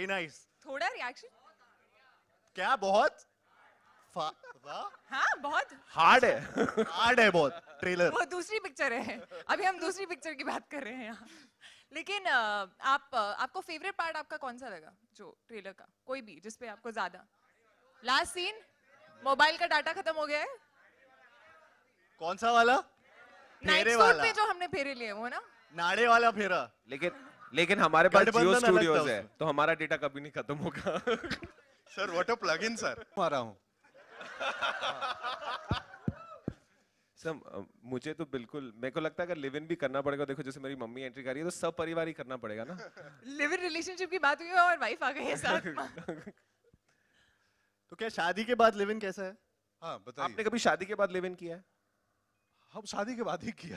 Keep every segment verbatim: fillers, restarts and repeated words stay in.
Very nice. थोड़ा reaction क्या बहुत हाँ बहुत हार्ड है हार्ड है बहुत ट्रेलर। वो दूसरी पिक्चर है, अभी हम दूसरी पिक्चर की बात कर रहे हैं यहाँ। लेकिन अ, आप अ, आपको फेवरेट पार्ट आपका कौन सा लगा जो ट्रेलर का, कोई भी जिसपे आपको ज्यादा? लास्ट सीन, मोबाइल का डाटा खत्म हो गया है। कौन सा वाला? नाइट फेरे सूट वाला, पे जो हमने फेरे लिए वो ना, नाड़े वाला फेरा। लेकिन लेकिन हमारे पास जियो गठबंधन अलग था स्टूडियोज है उसमें। तो हमारा डेटा कभी नहीं खत्म होगा। Sir what a plug in sir. मारा हूँ। सर अ, मुझे तो बिल्कुल, मेरे को लगता है अगर लिव इन भी करना पड़ेगा, देखो जैसे मेरी मम्मी एंट्री कर रही है तो सब परिवार ही करना पड़ेगा ना। लिव इन रिलेशनशिप की बात हुई है और वाइफ आ गई है साथ। तो क्या शादी के बाद लिव इन कैसा है? हाँ बताइए। आपने कभी शादी के बाद लिव इन किया है? हम शादी के बाद ही किया।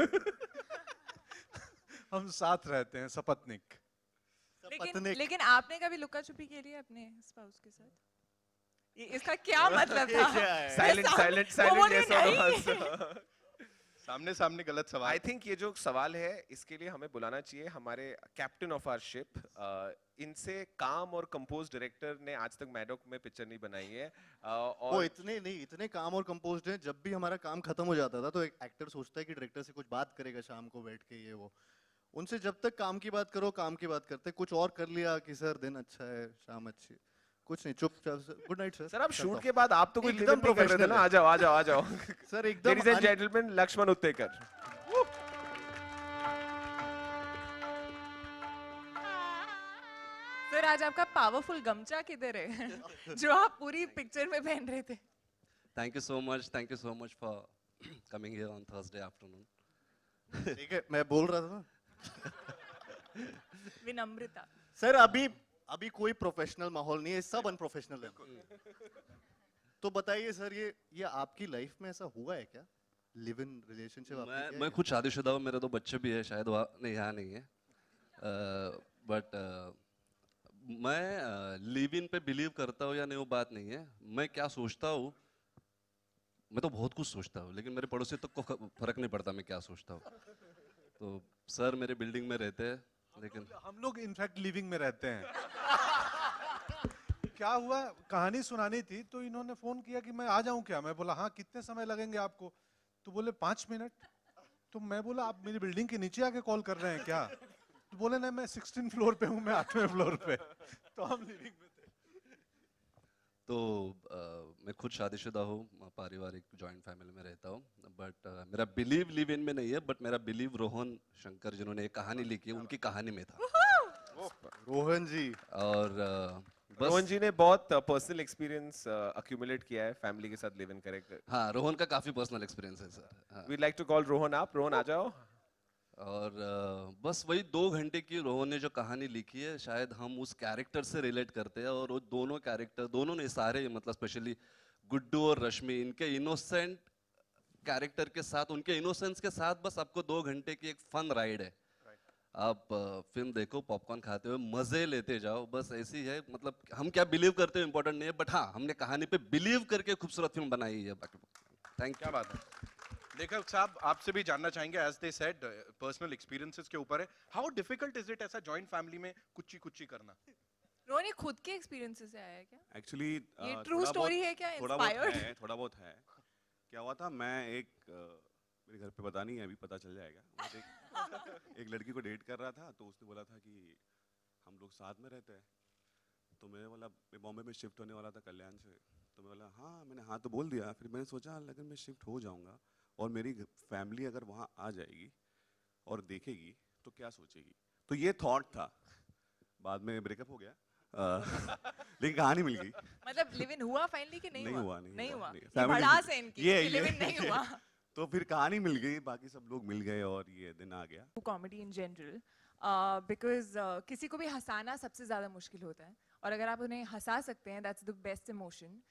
हम साथ रहते हैं सपत्निक। लेकिन लेकिन आपने कभी लुका छुपी खेली है अपने स्पाउस के साथ? ये इसका क्या मतलब था? साइलेंट साइलेंट साइलेंट यस और सामने सामने गलत सवाल। आई थिंक ये जो सवाल है इसके लिए हमें बुलाना चाहिए हमारे कैप्टन ऑफ आवर शिप। इनसे काम और कंपोज डायरेक्टर ने आज तक मैडॉक में पिक्चर नहीं बनाई है। uh, और वो इतने नहीं, इतने काम और कंपोज्ड हैं, जब भी हमारा काम खत्म हो जाता था तो एक एक्टर सोचता है कि डायरेक्टर से कुछ बात करेगा शाम को बैठ के, ये वो। उनसे जब तक काम की बात करो काम की बात करते, कुछ और कर लिया कि सर दिन अच्छा है, शाम अच्छी, कुछ नहीं, चुपचाप गुड नाइट सर। सर आप शूट के बाद आप तो कोई एकदम लिव इन नहीं कर रहे थे ना? आ जाओ आ जाओ आ जाओ सर एकदम ladies and gentleman, Laxman Utekar. Sir आज आपका पावरफुल गमछा किधर है जो आप पूरी पिक्चर में पहन रहे थे? Thank you so much. Thank you so much for coming here on Thursday afternoon. ठीक है, मैं बोल रहा था ना। विनम्रता। सर अभी अभी कोई प्रोफेशनल माहौल नहीं है, सब अनप्रोफेशनल है। तो बताइए सर, ये ये आपकी लाइफ में ऐसा हुआ है क्या? लिव इन रिलेशनशिप आपकी मैं क्या मैं है? खुद शादीशुदा हूँ, मेरे दो बच्चे भी है, शायद वहाँ नहीं यहाँ नहीं है। बट मैं लिव इन पे बिलीव करता हूँ या नहीं वो बात नहीं है। मैं क्या सोचता हूँ, मैं तो बहुत कुछ सोचता हूँ, लेकिन मेरे पड़ोसी तक को फर्क नहीं पड़ता मैं क्या सोचता हूँ। तो सर मेरे बिल्डिंग में रहते हैं, लेकिन हम लोग इनफैक्ट लिविंग में रहते हैं। क्या हुआ, कहानी सुनानी थी तो इन्होंने फोन किया कि मैं आ जाऊं क्या? मैं बोला हाँ, कितने समय लगेंगे आपको? तो बोले पाँच मिनट। तो मैं बोला आप मेरी बिल्डिंग के नीचे आके कॉल कर रहे हैं क्या? तो बोले नहीं, मैं सिक्सटीन फ्लोर पे हूँ, मैं आठवें फ्लोर पे। तो हम लिविंग में थे। तो आ, मैं खुद शादीशुदा हूँ, पारिवारिक जॉइंट फैमिली में रहता हूँ। बट मेरा बिलीव लिव इन में नहीं है, बट मेरा बिलीव रोहन शंकर जिन्होंने एक कहानी लिखी है उनकी कहानी में था। रोहन जी। और आ, बस रोहन जी ने बहुत पर्सनल एक्सपीरियंस अक्यूमुलेट किया है फैमिली के साथ लिव इन करे। हाँ, रोहन का काफी पर्सनल एक्सपीरियंस है sir. We like to call Rohan आप। रोहन आ जाओ। और uh, बस वही दो घंटे की रोहन ने जो कहानी लिखी है, शायद हम उस कैरेक्टर से रिलेट करते हैं। और वो दोनों कैरेक्टर, दोनों ने सारे, मतलब स्पेशली गुड्डू और रश्मि, इनके इनोसेंट कैरेक्टर के साथ, उनके इनोसेंस के साथ बस आपको दो घंटे की एक फन राइड है। आप फिल्म देखो, पॉपकॉर्न खाते हुए मजे लेते जाओ, बस ऐसी है। मतलब हम क्या बिलीव करते हैं इम्पोर्टेंट नहीं है, बट हाँ हमने कहानी पे बिलीव करके खूबसूरत फिल्म बनाई है। थैंक क्या बात है। लेखक साहब आपसे भी जानना चाहेंगे, as they said personal experiences के ऊपर है, हाउ डिफिकल्ट इज इट ऐसा जॉइंट फैमिली में कुछ कुछ करना? रोहन ये खुद के एक्सपीरियंसेस से आया है क्या? एक्चुअली ये ट्रू स्टोरी है क्या? थोड़ा बहुत इंस्पायर्ड? है, थोड़ा बहुत है। क्या हुआ था, मैं एक uh, मेरे घर पे पता नहीं है, अभी पता चल जाएगा। मैं एक, एक लड़की को डेट कर रहा था, तो उसने बोला था कि हम लोग साथ में रहते हैं। तो मैंने बोला, मैं बॉम्बे में शिफ्ट होने वाला था कल्याण से। तो मैं बोला हाँ, मैंने हाँ तो बोल दिया। फिर मैंने सोचा अगर मैं शिफ्ट हो जाऊँगा और मेरी फैमिली अगर वहाँ आ जाएगी और देखेगी तो क्या सोचेगी। तो ये थॉट था। बाद में ब्रेकअप हो गया, लेकिन कहानी मिल गई। मतलब लिव इन हुआ फाइनली कि नहीं, नहीं हुआ? हुआ, नहीं नहीं हुआ, हुआ। नहीं। ये Family भड़ास में- है इनकी ये- कि लिव इन ये- नहीं हुआ। तो फिर कहानी मिल गई, बाकी सब लोग मिल गए और ये दिन आ गया। कॉमेडी इन जनरल, बिकॉज किसी को भी हंसाना सबसे ज़्यादा मुश्किल होता है, और अगर आप उन्हें हंसा सकते हैं that's the best emotion.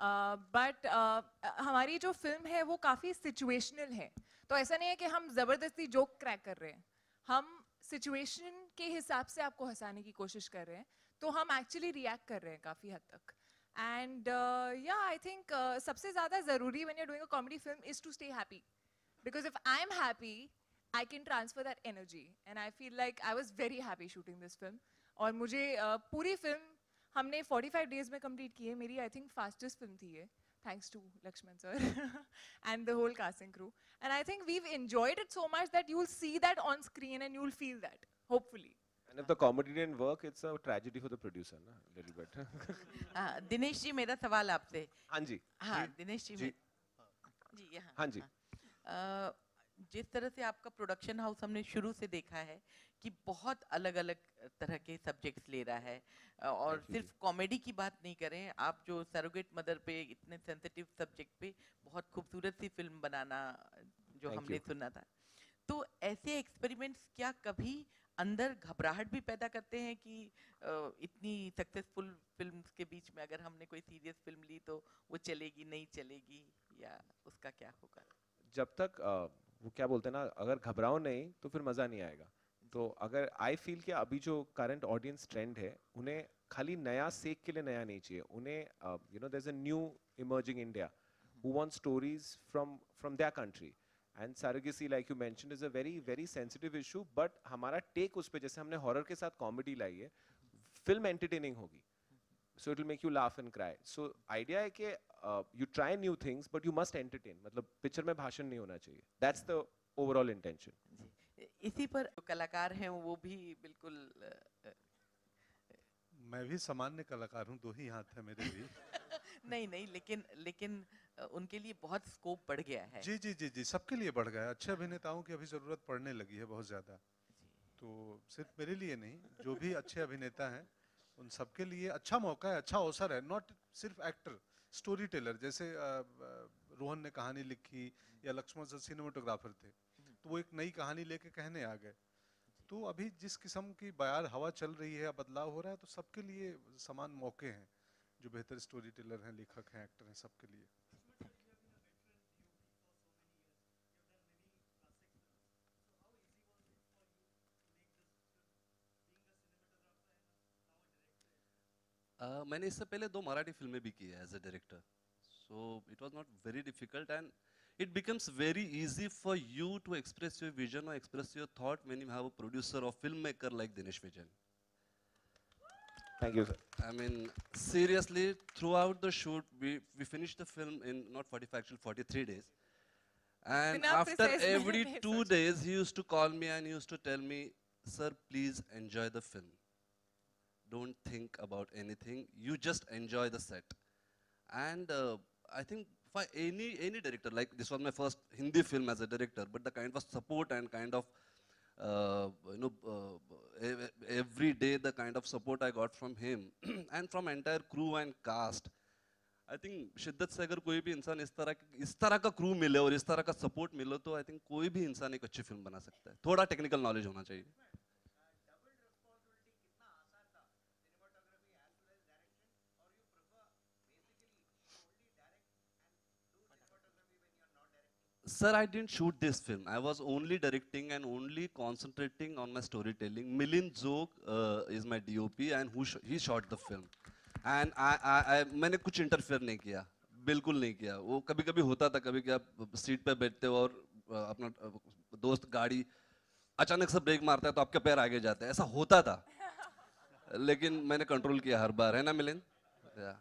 But हमारी जो फिल्म है वो काफ़ी सिचुएशनल है, तो ऐसा नहीं है कि हम ज़बरदस्ती जोक क्रैक कर रहे हैं, हम सिचुएशन के हिसाब से आपको हंसाने की कोशिश कर रहे हैं, तो हम एक्चुअली रिएक्ट कर रहे हैं काफ़ी हद तक। एंड या आई थिंक सबसे ज़्यादा ज़रूरी when you are doing a comedy film is to stay happy, because if I am happy I can transfer that energy, and I feel like I was very happy shooting this film. और मुझे uh, पूरी film हमने forty-five days में complete की है. मेरी I think fastest film थी ये, thanks to Lakshman sir and the whole casting crew. And I think we've enjoyed it so much that you'll see that on screen and you'll feel that, hopefully. And if the comedy didn't work, it's a tragedy for the producer, na, a little bit. हाँ, दिनेश जी मेरा सवाल आपसे. हाँ जी. हाँ, दिनेश जी. जी. जी यहाँ. हाँ जी. हाँ. जिस तरह से आपका प्रोडक्शन हाउस हमने शुरू से देखा है कि बहुत अलग-अलग तरह के सब्जेक्ट्स ले रहा है और सिर्फ कॉमेडी की बात नहीं करें, आप जो सरोगेट मदर पे इतने सेंसिटिव सब्जेक्ट पे बहुत खूबसूरत सी फिल्म बनाना जो Thank हमने you. सुना था, तो ऐसे एक्सपेरिमेंट्स क्या कभी अंदर घबराहट भी पैदा करते हैं कि uh, इतनी सक्सेसफुल फिल्म्स के बीच में अगर हमने कोई सीरियस फिल्म ली तो वो चलेगी नहीं चलेगी या उसका क्या होगा? जब तक uh, वो क्या बोलते हैं ना, अगर घबराओ नहीं तो फिर मजा नहीं आएगा. तो अगर आई फील कि अभी जो करंट ऑडियंस ट्रेंड है, उन्हें खाली नया सेक के लिए नया नहीं चाहिए. उन्हें you know there is a new emerging India who want stories from from their country. And surrogacy like you mentioned is a very very sensitive issue, but हमारा टेक उस पे, जैसे हमने हॉरर के साथ कॉमेडी लाई है, फिल्म एंटरटेनिंग होगी, so it will make you laugh and cry. So idea है कि uh, you try new things but you must entertain. मतलब पिक्चर में भाषण नहीं होना चाहिए. That's the overall intention. इसी पर कलाकार हैं वो भी बिल्कुल अ, मैं भी सामान्य कलाकार हूँ, दो ही हाथ है मेरे भी. नहीं नहीं लेकिन लेकिन उनके लिए बहुत स्कोप बढ़ गया है. जी जी जी जी सबके लिए बढ़ गया है. अच्छे अभिनेताओं की अभी जरूरत पड़ने लगी है बहुत ज्यादा. तो सिर्फ मेरे लिए नहीं, जो भी अच्छे अभिनेता हैं उन सबके लिए अच्छा मौका है, अच्छा अवसर है. नॉट सिर्फ एक्टर, स्टोरी टेलर. जैसे रोहन ने कहानी लिखी या लक्ष्मण सर सिनेमाटोग्राफर थे, तो वो एक नई कहानी लेके कहने आ गए. तो अभी जिस किस्म की बयार हवा चल रही है, बदलाव हो रहा है, तो सबके लिए समान मौके हैं. जो बेहतर स्टोरी टेलर हैं, लेखक हैं, एक्टर हैं, सबके लिए. Uh, मैंने इससे पहले दो मराठी फिल्में भी की है as a director, so it was not very difficult and it becomes very easy for you to express your vision or express your thought when you have a producer or filmmaker like Dinesh Vijayan. Thank you, sir. I mean, seriously, throughout the shoot, we we finished the film in not forty-five, actually forty-three days. And Bina after precise every मैंने two सोचा. days, he used to call me and he used to tell me, "Sir, please enjoy the film. Don't think about anything. You just enjoy the set." And uh, I think for any any director, like this was my first Hindi film as a director, but the kind of support and kind of uh, you know uh, every day the kind of support I got from him and from entire crew and cast, I think शिद्दत से अगर कोई भी इंसान इस तरह इस तरह का क्रू मिले और इस तरह का सपोर्ट मिले, तो आई थिंक कोई भी इंसान एक अच्छी फिल्म बना सकता है. थोड़ा टेक्निकल नॉलेज होना चाहिए. Sir, I didn't shoot this film. I was only directing and only concentrating on my storytelling. Milind Zog uh, is my D O P and who sh he shot the film. And I, I, I, मैंने कुछ interfere नहीं किया, बिल्कुल नहीं किया. वो कभी-कभी होता था, कभी कि आप सीट पे बैठते हो और अपना दोस्त गाड़ी अचानक से ब्रेक मारता है तो आपके पैर आगे जाते हैं, ऐसा होता था. लेकिन मैंने कंट्रोल किया हर बार, है ना Milind? Yeah.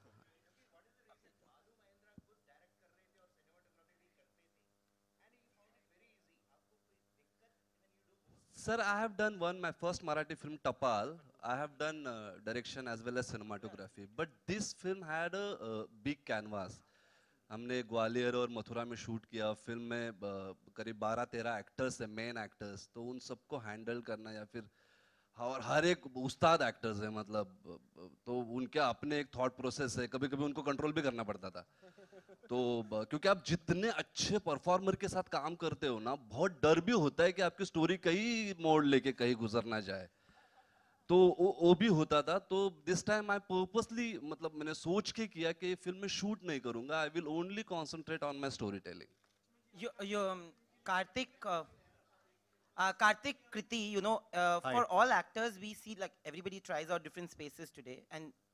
Sir, I have done one, my first Marathi film, Tapal. I have done uh, direction as well as cinematography. But this film had a uh, big canvas. हमने ग्वालियर और मथुरा में शूट किया. फिल्म में uh, करीब बारह तेरह actors हैं, main actors. तो उन सबको हैंडल करना या फिर और हर एक उस्ताद एक्टर्स हैं, मतलब तो उनके अपने एक थॉट प्रोसेस है. कभी कभी उनको कंट्रोल भी करना पड़ता था. तो क्योंकि आप जितने अच्छे परफॉर्मर के साथ काम करते हो ना, बहुत डर भी होता है कि आपकी स्टोरी कहीं मोड़ लेके कहीं गुजर ना जाए. तो वो, वो भी होता था. तो दिस टाइम आई पर्पसली, मतलब मैंने सोच के किया कि ये फिल्म में शूट नहीं करूंगा. I will only concentrate on my story telling. You, you, um, Karthik, uh, uh, Karthik Kriti, you know, uh, for all actors, we see like everybody tries out different spaces today, and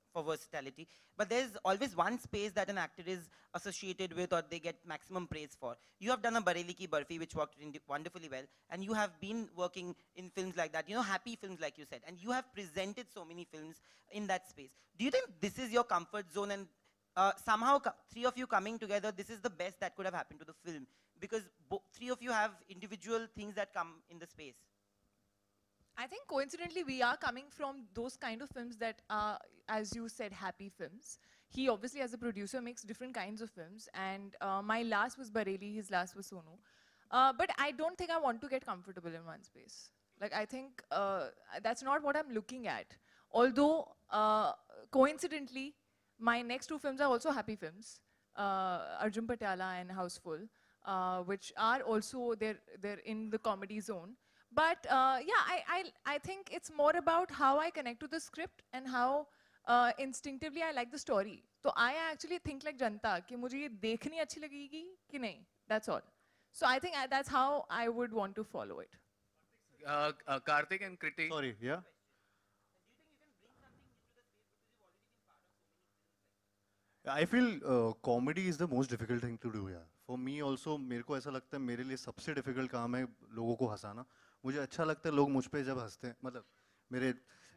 for versatility. But there's always one space that an actor is associated with or they get maximum praise for. You have done a Bareli Ki Barfi, which worked in wonderfully well, and you have been working in films like that, you know, happy films like you said, and you have presented so many films in that space. Do you think this is your comfort zone, and uh, somehow three of you coming together, this is the best that could have happened to the film? Because three of you have individual things that come in the space. I think coincidentally we are coming from those kind of films that are, as you said, happy films. He obviously as a producer makes different kinds of films, and uh, my last was Bareli, his last was Sonu. Uh, but I don't think I want to get comfortable in one space. Like I think uh, that's not what I'm looking at. Although uh, coincidentally, my next two films are also happy films, uh, Arjun Patiala and Houseful, uh, which are also, they're, they're in the comedy zone. But uh, yeah, I, I, I think it's more about how I connect to the script and how uh, instinctively I like the story. So I actually think like Janta, कि मुझे ये देखनी अच्छी लगेगी कि नहीं. That's all. So I think I, that's how I would want to follow it. Uh, uh, Karthik and Kriti. Sorry, yeah. I feel uh, comedy is the most difficult thing to do, yeah. For me also, मेरे को ऐसा लगता है मेरे लिए सबसे difficult काम है लोगों को हंसाना. मुझे अच्छा लगता है लोग मुझ पे जब हंसते हैं, मतलब मेरे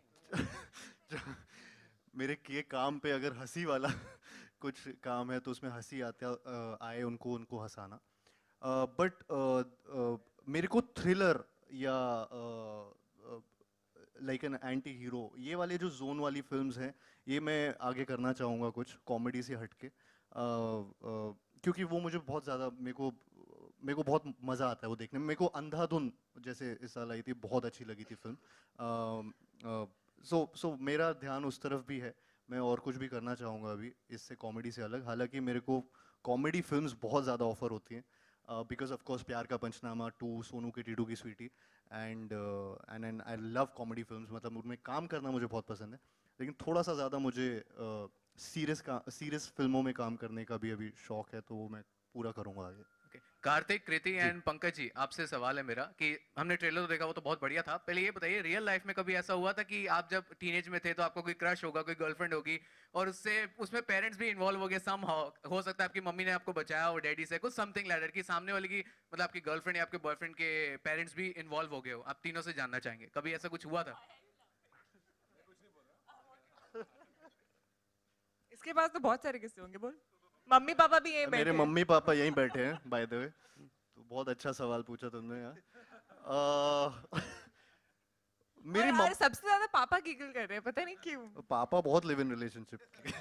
मेरे किए काम पे अगर हंसी वाला कुछ काम है तो उसमें हंसी आते आए उनको उनको हंसाना. बट मेरे को थ्रिलर या लाइक एन एंटी हीरो, ये वाले जो जोन वाली फिल्म्स हैं, ये मैं आगे करना चाहूँगा कुछ कॉमेडी से हटके, क्योंकि वो मुझे बहुत ज़्यादा मेरे को मेरे को बहुत मज़ा आता है वो देखने में. मेरे को अंधाधुन जैसे इस साल आई थी, बहुत अच्छी लगी थी फिल्म. सो सो मेरा ध्यान उस तरफ भी है. मैं और कुछ भी करना चाहूँगा अभी इससे कॉमेडी से अलग. हालांकि मेरे को कॉमेडी फिल्म्स बहुत ज़्यादा ऑफर होती हैं, बिकॉज ऑफ कोर्स प्यार का पंचनामा टू, सोनू की टीटू की Sweety, and and and I love comedy films. मतलब उनमें काम करना मुझे बहुत पसंद है, लेकिन थोड़ा सा ज़्यादा मुझे सीरियस का सीरियस फिल्मों में काम करने का भी अभी शौक है, तो वो मैं पूरा करूँगा आगे. कार्तिक, कृति एंड पंकज जी, आपसे सवाल है मेरा कि हमने ट्रेलर तो देखा, वो तो बहुत बढ़िया था. पहले ये बताइए, रियल लाइफ में कभी ऐसा हुआ था कि आप जब टीनेज में थे तो आपको कोई क्रश होगा, कोई गर्लफ्रेंड होगी, और उससे उसमें पेरेंट्स भी इन्वॉल्व हो गए समहाउ? हो सकता है आपकी मम्मी ने आपको बचाया हो डैडी से, कुछ समथिंग लाइक दैट, कि सामने वाले की मतलब आपकी गर्लफ्रेंड या आपके बॉयफ्रेंड के पेरेंट्स भी इन्वॉल्व हो गए हो. आप तीनों से जानना चाहेंगे, कभी ऐसा कुछ हुआ था? इसके पास तो बहुत सारे किस्से होंगे, बोल. मम्मी पापा भी यहीं बैठे मेरे मम्मी पापा यहीं बैठे हैं बाय द वे. तो बहुत अच्छा सवाल पूछा तुमने यार. मेरी मम्मी सबसे ज्यादा पापा गिगल कर रहे हैं, पता नहीं क्यों. पापा बहुत लिव इन रिलेशनशिप.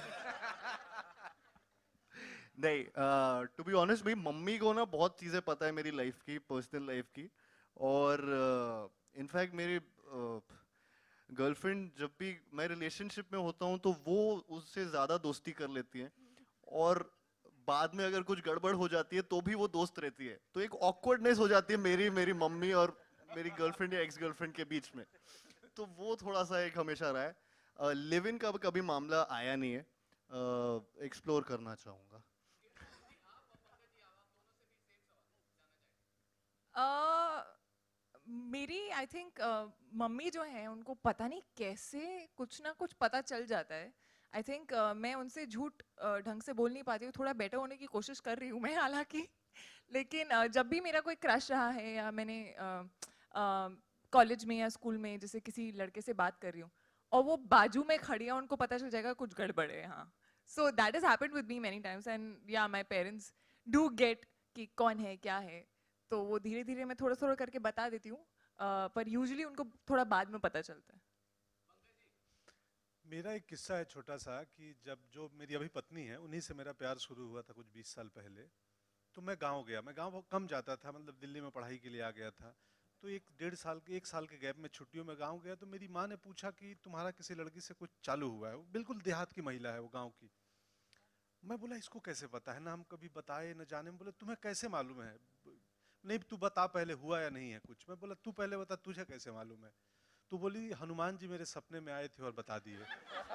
नहीं, टू बी ऑनेस्ट, मेरी मम्मी को ना बहुत चीजें पता है मेरी लाइफ की, पर्सनल लाइफ की. और इनफैक्ट uh, मेरी गर्लफ्रेंड uh, जब भी मैं रिलेशनशिप में होता हूँ तो वो उससे ज्यादा दोस्ती कर लेती है, और बाद में अगर कुछ गड़बड़ हो जाती है तो भी वो दोस्त रहती है. तो एक ऑकवर्डनेस हो जाती है मेरी मेरी मम्मी और मेरी गर्लफ्रेंड या एक्स गर्लफ्रेंड के बीच में. तो वो थोड़ा सा एक हमेशा रहा है. लिव इन का कभी मामला आया नहीं है. एक्सप्लोर uh, करना चाहूँगा. uh, मेरी आई थिंक uh, मम्मी जो है उनको पता नहीं कैसे कुछ ना कुछ पता चल जाता है. आई थिंक uh, मैं उनसे झूठ uh, ढंग से बोल नहीं पाती हूँ, थोड़ा बेटर होने की कोशिश कर रही हूँ मैं हालांकि. लेकिन uh, जब भी मेरा कोई क्रश रहा है या मैंने कॉलेज uh, uh, में या स्कूल में जैसे किसी लड़के से बात कर रही हूँ और वो बाजू में खड़ी है, उनको पता चल जाएगा कुछ गड़बड़ है. हाँ, so that is happened with me many times, and या माय पेरेंट्स डू गेट कि कौन है क्या है, तो वो धीरे धीरे मैं थोड़ा थोड़ा करके बता देती हूँ, uh, पर यूजुअली उनको थोड़ा बाद में पता चलता है. मेरा एक किस्सा है छोटा सा कि जब जो मेरी अभी पत्नी है उन्हीं से मेरा प्यार शुरू हुआ था कुछ बीस साल पहले. तो मैं गांव गया, मैं गांव बहुत कम जाता था, मतलब दिल्ली में पढ़ाई के लिए आ गया था. तो एक डेढ़ साल के एक साल के गैप में छुट्टियों में गांव गया, तो मेरी माँ ने पूछा कि तुम्हारा किसी लड़की से कुछ चालू हुआ है. वो बिल्कुल देहात की महिला है, वो गाँव की. मैं बोला इसको कैसे पता है, ना हम कभी बताए न जाने. बोले तुम्हें कैसे मालूम है? नहीं तू बता पहले हुआ या नहीं है कुछ. मैं बोला तू पहले बता, तुझे कैसे मालूम है? तो बोली हनुमान जी मेरे सपने में आए थे और बता दिए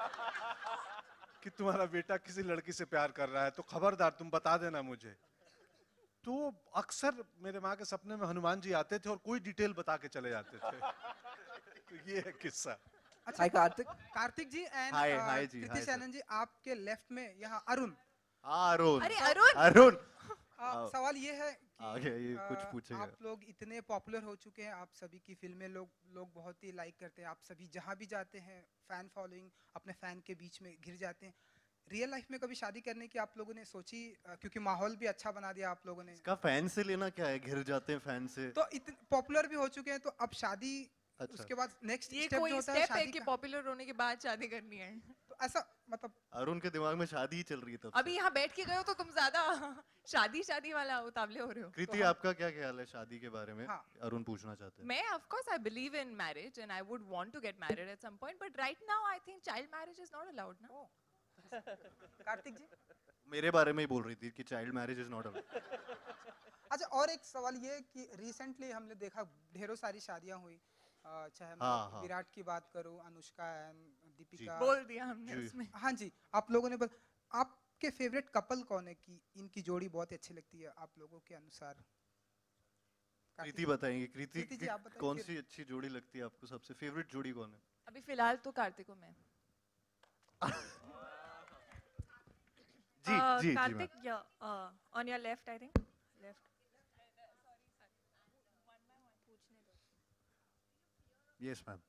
कि तुम्हारा बेटा किसी लड़की से प्यार कर रहा है, तो खबरदार तुम बता देना मुझे. तो अक्सर मेरे माँ के सपने में हनुमान जी आते थे और कोई डिटेल बता के चले जाते थे. तो ये है किस्सा. अच्छा Hi, Karthik. Kartik ji and Hi, hi जी, hi, कृति sir. सैनन जी, आपके लेफ्ट में यहाँ अरुण। हाँ, अरुण। अरे, अरुण! अरुण! आ, आओ। सवाल ये है कि आगे ये कुछ आ, पूछेगा। आप लोग इतने पॉपुलर हो चुके हैं, आप सभी की फिल्में लोग लोग बहुत ही लाइक करते हैं, आप सभी जहाँ भी जाते हैं फैन फॉलोइंग अपने फैन के बीच में घिर जाते हैं। रियल लाइफ में कभी शादी करने की आप लोगों ने सोची? आ, क्योंकि माहौल भी अच्छा बना दिया आप लोगों ने, इसका फैन से लेना क्या है, घिर जाते हैं फैन से। तो इतने पॉपुलर भी हो चुके हैं, तो अब शादी अच्छा। उसके बाद नेक्स्ट ये स्टेप जो कोई होता है स्टेप है शादी कि का, पॉपुलर होने के बाद शादी करनी है? तो ऐसा मतलब अरुण के दिमाग में शादी ही चल रही है तब अभी यहाँ बैठ के गए हो तो तुम ज्यादा शादी शादी वाला उतावले हो रहे हो। कृति, आपका क्या ख्याल है शादी के बारे में? हाँ। अरुण पूछना चाहते हैं। मैं of course I believe in marriage and I would want to get married at some point, but right now I think child marriage is not allowed now. Kartik जी? मेरे बारे में ही बोल रही थी कि child marriage is not allowed. अच्छा, और एक सवाल ये कि रिसेंटली हमने देखा ढेरों सारी शादियां हुई, अ, चाहे मैं हाँ, हाँ। विराट की बात करूं, अनुष्का एंड दीपिका, बोल दिया हमने जी। उसमें। हाँ जी, आप लोगों ने बल, आपके फेवरेट कपल कौन है कि इनकी जोड़ी बहुत अच्छी लगती है आप लोगों के अनुसार? कृति बताएंगे। कृति कृति जी, की आप बताइए कौन फिर। सी अच्छी जोड़ी लगती है आपको? सबसे फेवरेट जोड़ी कौन है? अभी फिलहाल तो कार्तिक और मैं। जी, Uh, जी, जी, Karthik, yeah, uh, on your left, I think. Left. Yes ma'am.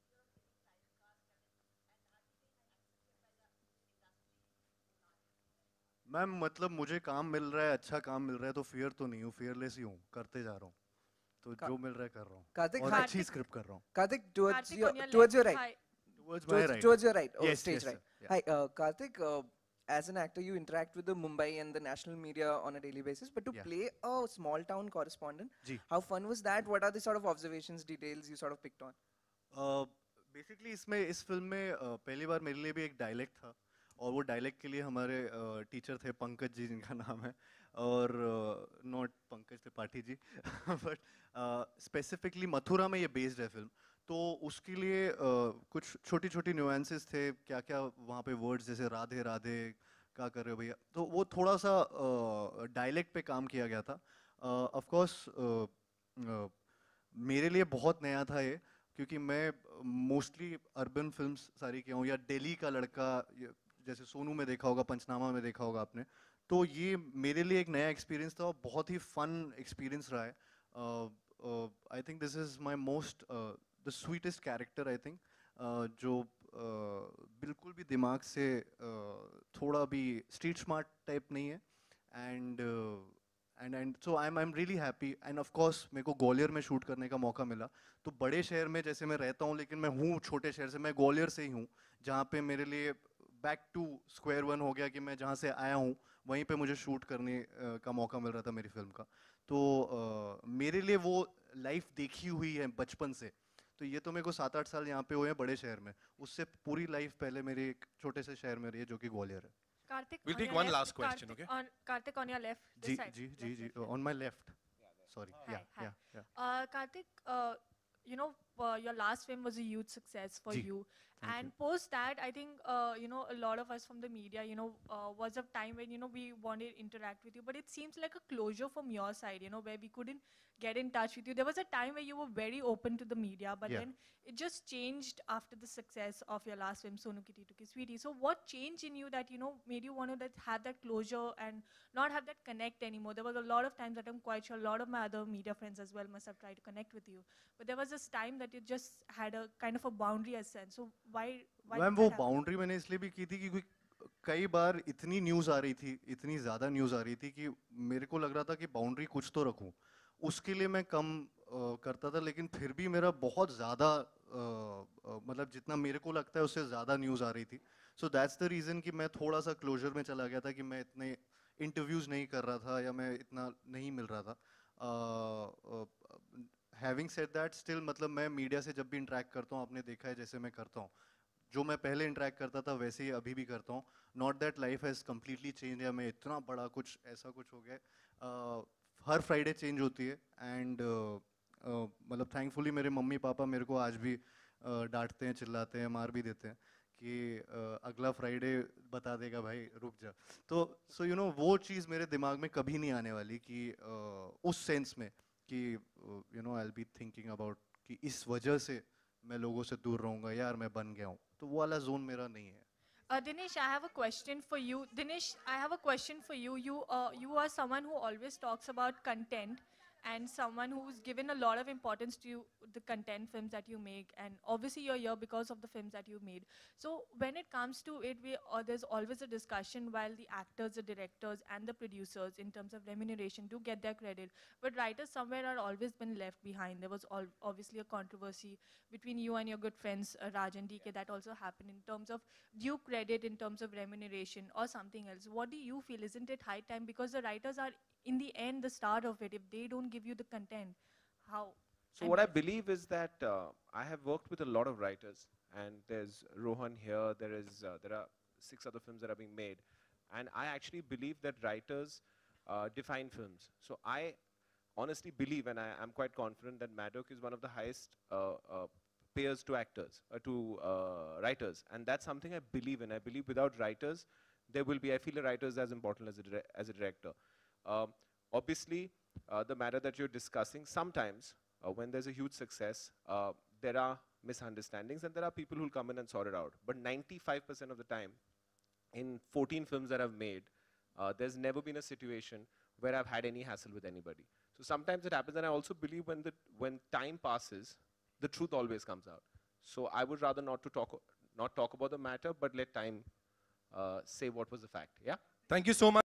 Ma'am मतलब मुझे काम मिल रहा है, अच्छा काम मिल रहा है तो फियर तो नहीं हूँ, फियरलेस ही हूँ, करते जा रहा हूँ, तो जो मिल रहा है कर रहा हूँ। कार्तिक, और हाँ- अच्छी स्क्रिप्ट कर रहा हूँ। Karthik, towards Karthik, your on your towards your left, right. hi. Towards my Towards, right. towards your right. Oh, Yes, stage yes, right. sir. Yeah. Hi, uh, Karthik. Uh, as an actor, you interact with the Mumbai and the national media on a daily basis. But to Yeah. play a small town correspondent, जी. how fun was that? What are the sort of observations, details you sort of picked on? Basically इसमें इस film में uh, पहली बार मेरे लिए भी एक dialect था, और वो डायलेक्ट के लिए हमारे टीचर थे पंकज जी, जिनका नाम है, और not Pankaj Tripathi ji but specifically Mathura में ये बेस्ड है फिल्म, तो उसके लिए uh, कुछ छोटी छोटी न्यूएंसेस थे, क्या क्या वहाँ पे वर्ड्स जैसे राधे राधे क्या कर रहे हो भैया, तो वो थोड़ा सा डायलेक्ट uh, पे काम किया गया था। Of uh, course uh, uh, मेरे लिए बहुत नया था ये, क्योंकि मैं मोस्टली अर्बन फिल्म्स सारी किया हूँ, या दिल्ली का लड़का जैसे सोनू में देखा होगा, पंचनामा में देखा होगा आपने, तो ये मेरे लिए एक नया एक्सपीरियंस था और बहुत ही फन एक्सपीरियंस रहा है। I think this is my most the sweetest character, I think, जो uh, बिल्कुल भी दिमाग से uh, थोड़ा भी स्ट्रीट स्मार्ट टाइप नहीं है, and and and so I am I am really happy. And of course मेरे को ग्वालियर में शूट करने का मौका मिला, तो बड़े शहर में जैसे मैं रहता हूँ, लेकिन मैं हूँ छोटे शहर से, मैं ग्वालियर से ही हूँ, जहाँ पे मेरे लिए बैक टू स्क्वायर वन हो गया कि मैं जहाँ से आया हूँ वहीं पे मुझे शूट करने uh, का मौका मिल रहा था मेरी फिल्म का, तो uh, मेरे लिए वो लाइफ देखी हुई है बचपन से, तो ये तो मेरे को सात आठ साल यहाँ पे हुए हैं बड़े शहर में, उससे पूरी लाइफ पहले मेरे एक छोटे से शहर में रही है जो कि ग्वालियर है। Karthik, We'll on take your one left, last question, Karthik, okay? On, Karthik, on your left. जी This side. जी जी Left, जी left, left. On my left, sorry, Hi, yeah hi. या या Uh, Karthik, uh, you know, uh, your last film was a huge success for Ji, you. thank And you. post that, I think, uh, you know, a lot of us from the media, you know, uh, was a time when, you know, we wanted to interact with you. But it seems like a closure from your side, you know, where we couldn't get in touch with you. There was a time where you were very open to the media, but Yeah. then it just changed after the success of your last film, Sonu Ki Titu Ki Sweetie. So what changed in you that, you know, made you want to that have that closure and not have that connect anymore? There was a lot of times that I'm quite sure a lot of my other media friends as well must have tried to connect with you. But there was this time that you just had a kind of a boundary as sense. So why, why ma'am did वो that happen? बाउंड्री मैंने इसलिए भी की थी क्योंकि कई बार इतनी न्यूज़ आ रही थी, इतनी ज़्यादा न्यूज़ आ रही थी कि मेरे को लग रहा था कि बाउंड्री कुछ तो रखूं, उसके लिए मैं कम uh, करता था, लेकिन फिर भी मेरा बहुत ज़्यादा uh, uh, मतलब जितना मेरे को लगता है उससे ज़्यादा न्यूज़ आ रही थी, सो दैट्स द रीज़न कि मैं थोड़ा सा क्लोजर में चला गया था, कि मैं इतने इंटरव्यूज़ नहीं कर रहा था या मैं इतना नहीं मिल रहा था। हैविंग सेड दैट, स्टिल मतलब मैं मीडिया से जब भी इंटरेक्ट करता हूँ, आपने देखा है जैसे मैं करता हूँ, जो मैं पहले इंटरेक्ट करता था वैसे ही अभी भी करता हूँ। Not that life has completely change या मैं इतना बड़ा कुछ ऐसा कुछ हो गया, uh, हर फ्राइडे चेंज होती है, एंड uh, uh, मतलब थैंकफुली मेरे मम्मी पापा मेरे को आज भी uh, डांटते हैं, चिल्लाते हैं, मार भी देते हैं कि uh, अगला फ्राइडे बता देगा भाई, रुक जा। तो सो यू नो वो चीज़ मेरे दिमाग में कभी नहीं आने वाली कि uh, उस सेंस में कि you know I will be thinking about कि इस वजह से मैं लोगों से दूर रहूंगा, यार मैं बन गया हूँ, तो वो वाला जोन मेरा नहीं है. Uh, Dinesh, I have a question for you. Dinesh, I have a question for you. You, uh, you are someone who always talks about content and someone who's given a lot of importance to you, the content films that you make. And obviously you're here because of the films that you made. So when it comes to it, we, uh, there's always a discussion while the actors, the directors, and the producers in terms of remuneration do get their credit. But writers somewhere are always been left behind. There was al obviously a controversy between you and your good friends, uh, Raj and D K, that also happened in terms of due credit, in terms of remuneration or something else. What do you feel? Isn't it high time? Because the writers are, in the end, the start of it. If they don't give you the content, how? So what I believe is that uh, I have worked with a lot of writers, and there's Rohan here, there is uh, there are six other films that are being made, and I actually believe that writers uh, define films. So I honestly believe, and I, I'm quite confident, that Maddock is one of the highest uh, uh, payers to actors, uh, to uh, writers, and that's something I believe in. I believe without writers, there will be, I feel a writer is as important as a, dire as a director. Um, obviously, uh, the matter that you're discussing, sometimes uh, when there's a huge success, uh, there are misunderstandings and there are people who'll come in and sort it out. But ninety-five percent of the time, in fourteen films that I've made, uh, there's never been a situation where I've had any hassle with anybody. So sometimes it happens, and I also believe when, the, when time passes, the truth always comes out. So I would rather not to talk, not talk about the matter, but let time uh, say what was the fact. Yeah. Thank you so much.